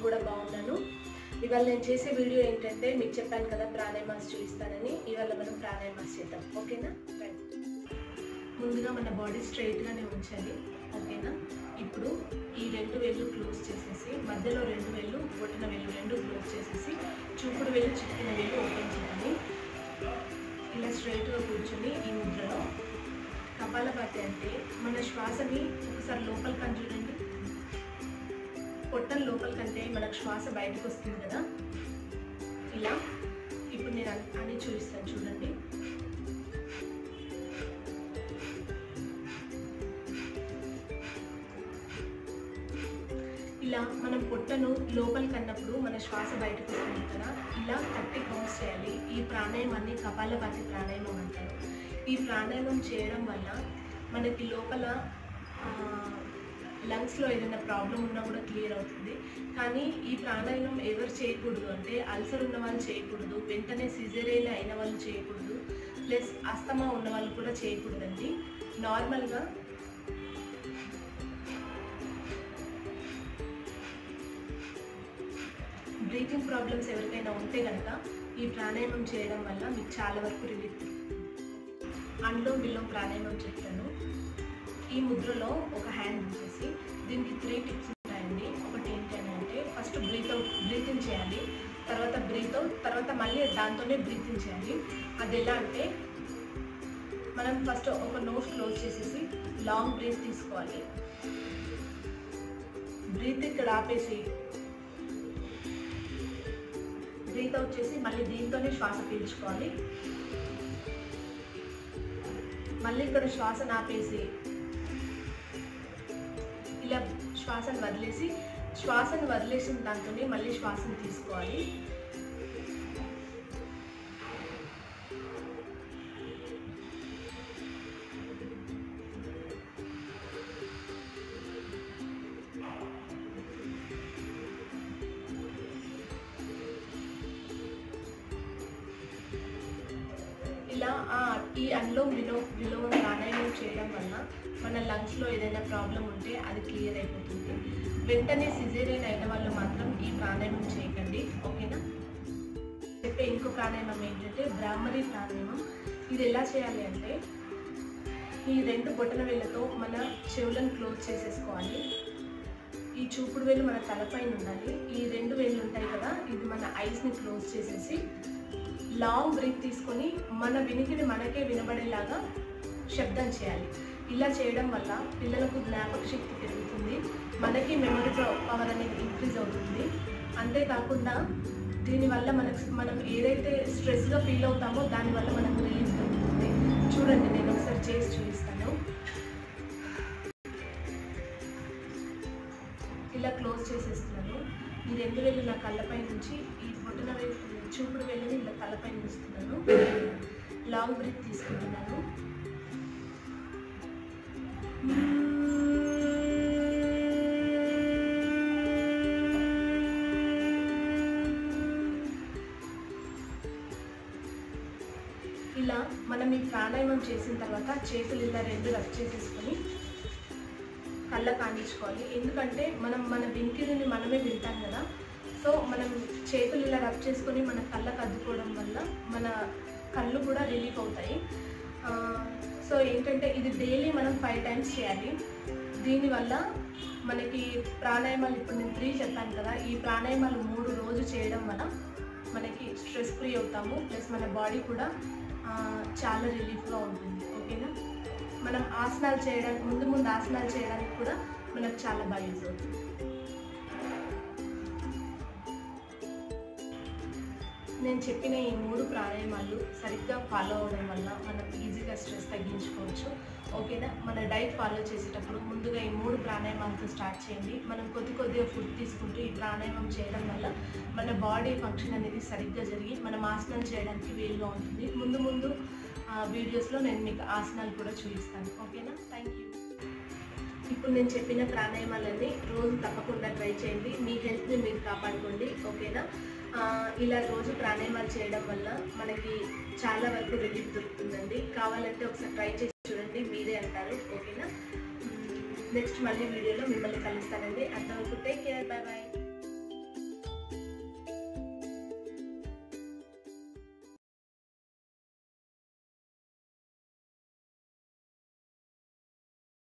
కూడా బాగున్నాను. ఇవాళ నేను చేసే వీడియో ఏంటంటే మీకు చెప్పాను కదా ప్రాణాయామాస్ చూపిస్తానని. ఇవాళ మనం ప్రాణాయామాస్ చేద్దాం. ఓకేనా? ముందుగా మన బాడీ స్ట్రైట్గానే ఉంచాలి. ఓకేనా? ఇప్పుడు ఈ 2 వేళ్ళు క్లోజ్ చేసేసి మధ్యలో 2 వేళ్ళు బొటన వేళ్ళు 2 క్లోజ్ చేసేసి చూపుడు వేలు చిట్టిన వేలు ఓపెన్ చేయాలి. ఇలా స్ట్రైట్గా కూర్చొని ఈ ముద్రలో కపాలభాతి అంటే మన శ్వాసని ఒకసారి లోపలికి చూడండి. పొట్టం లోపలికంటే మనకు శ్వాస బయటకు వస్తుంది కదా, ఇలా. ఇప్పుడు నేను అని చూపిస్తాను చూడండి. ఇలా మనం పొట్టను లోపలికి అన్నప్పుడు మన శ్వాస బయటకు వస్తుంది కదా, ఇలా 30 కౌంట్స్ చేయాలి. ఈ ప్రాణాయామాన్ని కపాలభాతి ప్రాణాయామం అంటారు. ఈ ప్రాణాయామం చేయడం వల్ల మనకి లోపల లంగ్స్లో ఏదైనా ప్రాబ్లం ఉన్నా కూడా క్లియర్ అవుతుంది. కానీ ఈ ప్రాణాయామం ఎవరు చేయకూడదు అంటే అల్సర్ ఉన్న వాళ్ళు చేయకూడదు, వెంటనే సిజేరియన్ అయిన వాళ్ళు చేయకూడదు, ప్లస్ అస్తమా ఉన్న వాళ్ళు కూడా చేయకూడదండి. నార్మల్గా బ్రీతింగ్ ప్రాబ్లమ్స్ ఎవరికైనా ఉంటే కనుక ఈ ప్రాణాయామం చేయడం వల్ల మీకు చాలా వరకు రిలీఫ్. అనులోమ్ విలోమ్ ప్రాణాయామం చెప్తాను. ఈ ముద్రలో ఒక హ్యాండ్ ఉంచేసి దీనికి 3 టిప్స్ ఉంటాయండి. ఒకటి ఏంటి అని అంటే ఫస్ట్ బ్రీతింగ్ చేయాలి, తర్వాత బ్రీత్ అవుట్, తర్వాత మళ్ళీ దాంతోనే బ్రీతింగ్ చేయాలి. అది ఎలా అంటే మనం ఫస్ట్ ఒక నోస్ క్లోజ్ చేసేసి లాంగ్ బ్రీత్ తీసుకోవాలి. బ్రీత్ ఇక్కడ ఆపేసి బ్రీత్ అవుట్ చేసి మళ్ళీ దీంతోనే శ్వాస పీల్చుకోవాలి. మళ్ళీ ఇక్కడ శ్వాసను ఆపేసి ఇలా శ్వాసను వదిలేసిన దాంతోనే మళ్ళీ శ్వాసను తీసుకోవాలి. ఇలా ఈ అనులోమ్ విలోమ ప్రాణాయామం చేయడం వల్ల మన లంగ్స్లో ఏదైనా ప్రాబ్లం ఉంటే అది క్లియర్ అయిపోతుంది. వెంటనే సిజేరియన్ అయిన వాళ్ళు మాత్రం ఈ ప్రాణాయామం చేయకండి. ఓకేనా? చెప్పే ఇంకో ప్రాణాయామం ఏంటంటే బ్రాహ్మరి ప్రాణాయామం. ఇది ఎలా చేయాలి అంటే ఈ 2 బొటన వేళ్ళతో మన చెవులను క్లోజ్ చేసేసుకోవాలి. ఈ చూపుడు వేలు మన తలపైన ఉండాలి. ఈ 2 వేళ్ళు ఉంటాయి కదా, ఇది మన ఐస్ని క్లోజ్ చేసేసి లాంగ్ బ్రీత్ తీసుకొని మన వినికిడి మనకే వినబడేలాగా శబ్దం చేయాలి. ఇలా చేయడం వల్ల పిల్లలకు జ్ఞాపక శక్తి పెరుగుతుంది, మనకి మెమరీ పవర్ అనేది ఇంక్రీజ్ అవుతుంది. అంతేకాకుండా దీనివల్ల మనం ఏదైతే స్ట్రెస్గా ఫీల్ అవుతామో దానివల్ల మనకు రిలీఫ్ దొరుకుతుంది. చూడండి, నేను ఒకసారి చేసి చూపిస్తాను. ఇలా క్లోజ్ చేసేస్తున్నాను. ఈ 2 వేలు నా కళ్ళపై నుంచి ఈ బొటన వేలు చూపుడు వేలుని ఇలా తలపై ఉంచుతున్నాను. లాంగ్ బ్రీత్ తీసుకుంటున్నాను. ఇలా మనం ఈ ప్రాణాయామం చేసిన తర్వాత చేతులు ఇలా 2 రబ్ చేసేసుకొని కళ్ళకు ఆనించుకోవాలి. ఎందుకంటే మన వినికిడిని మనమే వింటాం కదా, సో మనం చేతులు ఇలా రబ్ చేసుకొని మన కళ్ళకు అద్దుకోవడం వల్ల మన కళ్ళు కూడా రిలీఫ్ అవుతాయి. సో ఏంటంటే ఇది డైలీ మనం 5 టైమ్స్ చేయాలి. దీనివల్ల మనకి ప్రాణాయామాలు ఇప్పుడు నేను 3 చెప్పాను కదా, ఈ ప్రాణాయామాలు 3 రోజు చేయడం వల్ల మనకి స్ట్రెస్ ఫ్రీ అవుతాము, ప్లస్ మన బాడీ కూడా చాలా రిలీఫ్గా ఉంటుంది. ఓకేనా? మనం ఆసనాలు చేయడానికి ముందు ఆసనాలు చేయడానికి కూడా మనకు చాలా బాగా యూజ్ అవుతుంది. నేను చెప్పిన ఈ 3 ప్రాణాయామాలు సరిగ్గా ఫాలో అవడం వల్ల మనం ఈజీగా స్ట్రెస్ తగ్గించుకోవచ్చు. ఓకేనా? మన డైట్ ఫాలో చేసేటప్పుడు ముందుగా ఈ 3 ప్రాణాయామాలతో స్టార్ట్ చేయండి. మనం కొద్దిగా ఫుడ్ తీసుకుంటూ ఈ ప్రాణాయామం చేయడం వల్ల మన బాడీ ఫంక్షన్ అనేది సరిగ్గా జరిగి మనం ఆసనాలు చేయడానికి వీలుగా ఉంటుంది. ముందు వీడియోస్లో నేను మీకు ఆసనాలు కూడా చూపిస్తాను. ఓకేనా? Thank you. ఇప్పుడు నేను చెప్పిన ప్రాణాయామాలన్నీ రోజు తప్పకుండా ట్రై చేయండి. మీ హెల్త్ని మీరు కాపాడుకోండి. ఓకేనా? ఇలా రోజు ప్రాణాయామాలు చేయడం వల్ల మనకి చాలా వరకు రిలీఫ్ దొరుకుతుందండి. కావాలంటే ఒకసారి ట్రై చేసి చూడండి, మీరే అంటారు. ఓకేనా? నెక్స్ట్ మళ్ళీ వీడియోలో మిమ్మల్ని